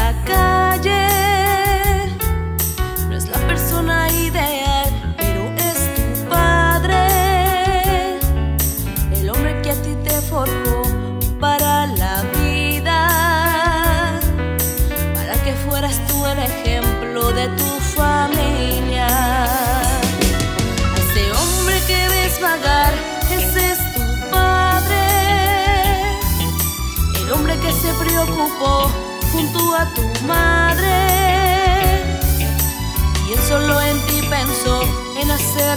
la calle. No es la persona ideal, pero es tu padre, el hombre que a ti te forjó para la vida, para que fueras tú el ejemplo de tu familia. A ese hombre que ves vagar, ese es tu padre, el hombre que se preocupó junto a tu madre, y él solo en ti pensó en hacer.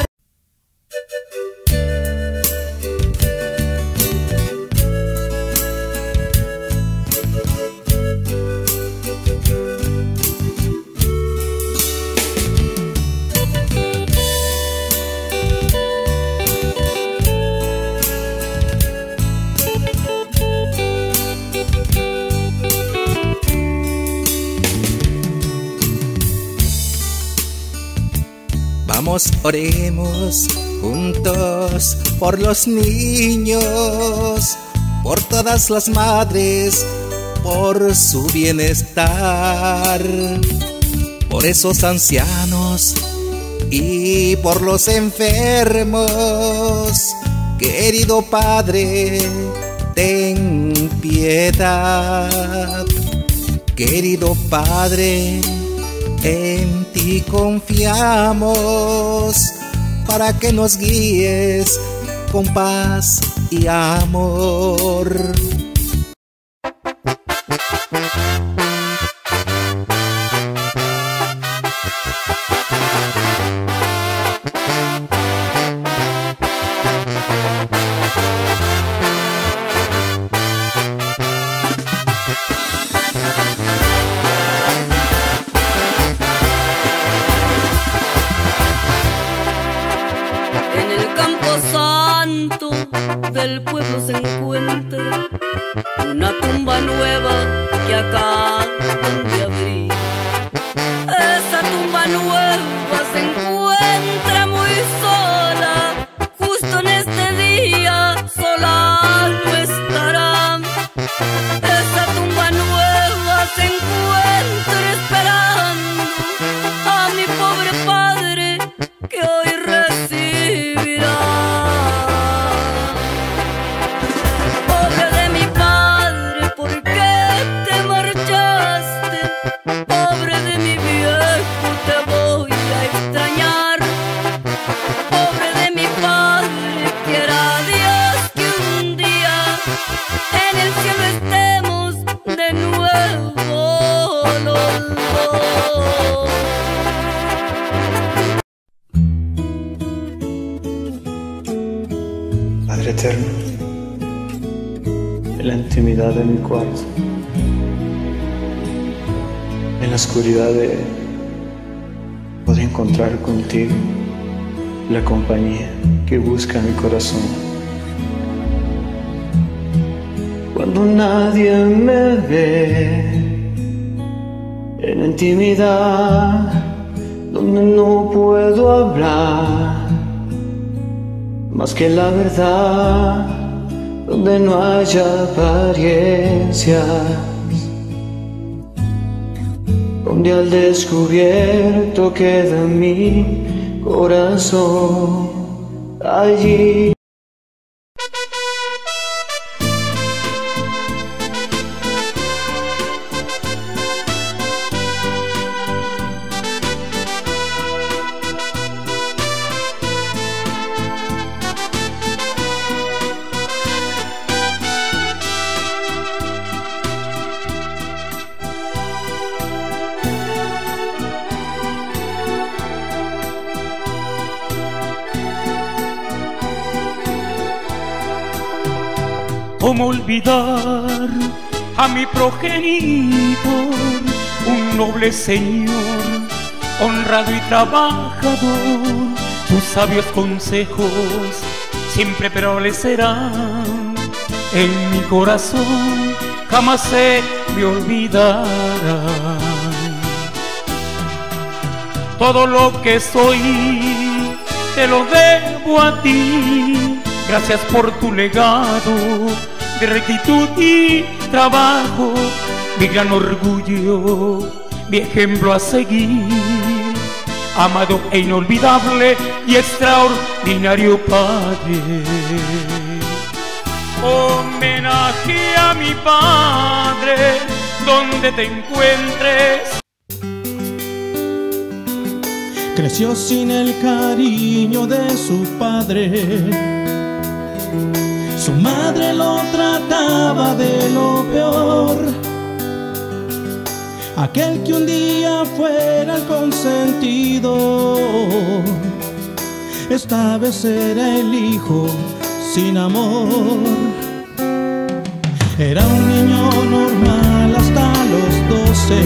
Vamos, oremos juntos por los niños, por todas las madres, por su bienestar, por esos ancianos y por los enfermos. Querido Padre, ten piedad. Querido Padre, en ti confiamos para que nos guíes con paz y amor. Del pueblo se encuentra una tumba nueva que acaban de abrir. Esa tumba nueva se encuentra muy sola, justo en este día sola no estará. Esa tumba nueva se encuentra esperando a mi pobre padre que hoy recibirá. Padre eterno, en la intimidad de mi cuarto, en la oscuridad puedo encontrar contigo la compañía que busca mi corazón. Cuando nadie me ve, en la intimidad donde no puedo hablar más que la verdad, donde no haya apariencias, donde al descubierto queda mi corazón allí. ¿Cómo olvidar a mi progenitor, un noble señor, honrado y trabajador? Tus sabios consejos siempre prevalecerán en mi corazón, jamás se me olvidarán. Todo lo que soy te lo debo a ti, gracias por tu legado de rectitud y trabajo. mi gran orgullo, mi ejemplo a seguir, amado e inolvidable y extraordinario Padre. Homenaje a mi Padre, donde te encuentres. Creció sin el cariño de su padre. Su madre lo trataba de lo peor. Aquel que un día fuera el consentido, esta vez era el hijo sin amor. Era un niño normal hasta los 12.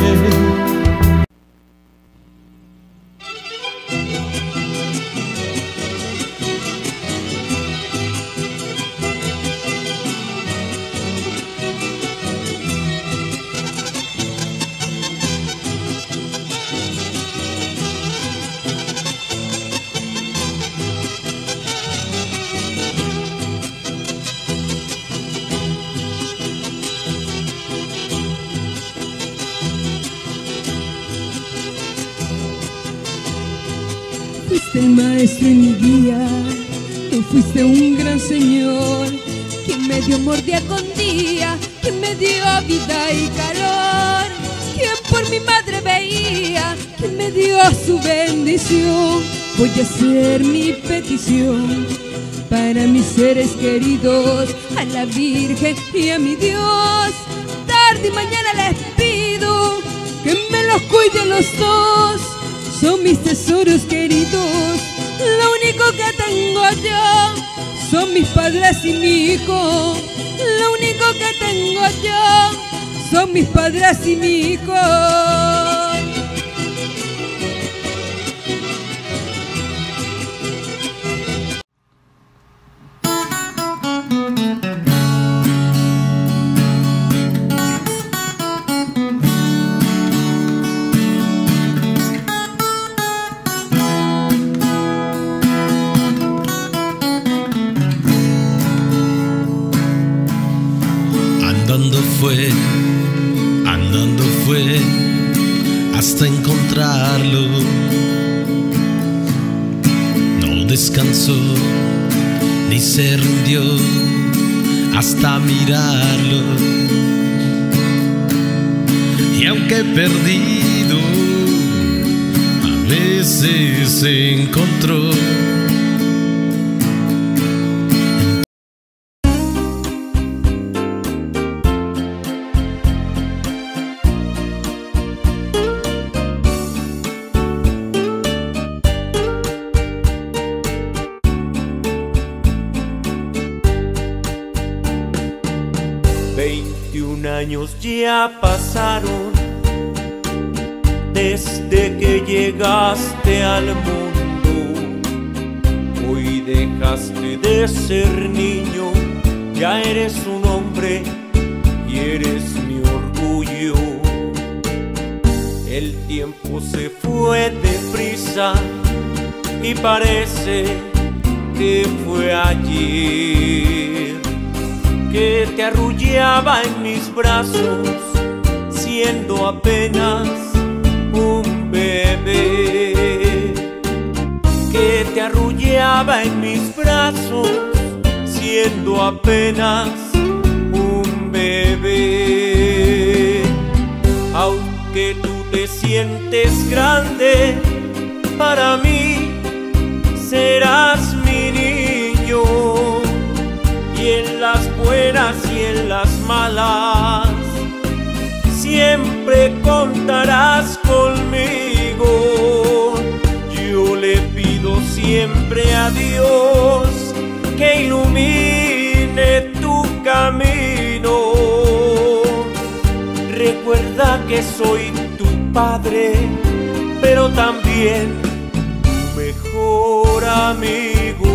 Fuiste el maestro y mi guía, tú fuiste un gran Señor, quien me dio amor día con día, quien me dio vida y calor, quien por mi madre veía, quien me dio su bendición. Voy a hacer mi petición para mis seres queridos, a la Virgen y a mi Dios. Tarde y mañana les pido que me los cuide los dos. Son mis tesoros queridos, lo único que tengo yo. Son mis padres y mi hijo, lo único que tengo yo. Son mis padres y mi hijo. Andando fue hasta encontrarlo. No descansó ni se rindió hasta mirarlo. Y aunque perdido, a veces se encontró. Años ya pasaron desde que llegaste al mundo. Hoy dejaste de ser niño, ya eres un hombre y eres mi orgullo. El tiempo se fue deprisa y parece que fue ayer que te arrullaba en mis brazos, siendo apenas un bebé. Que te arrullaba en mis brazos, siendo apenas un bebé. Aunque tú te sientes grande, para mí serás mi niño. Y en las buenas y en las malas siempre contarás conmigo. Yo le pido siempre a Dios que ilumine tu camino. Recuerda que soy tu padre, pero también tu mejor amigo.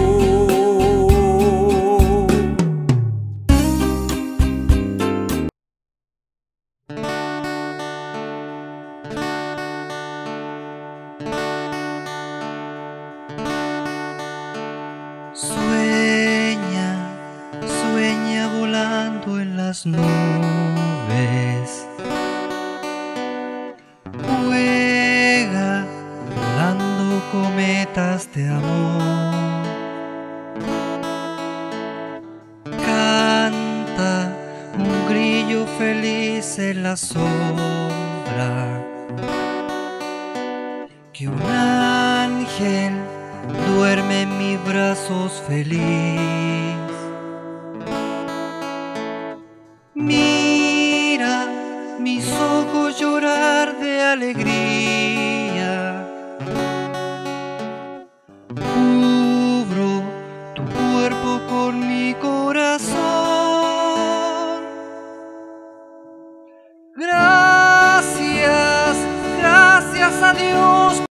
Sueña volando en las nubes, palabras de amor. Canta un grillo feliz en la sombra, que un ángel duerme en mis brazos feliz. Mira mis ojos llorar de alegría, cubro tu cuerpo con mi corazón. Gracias, gracias a Dios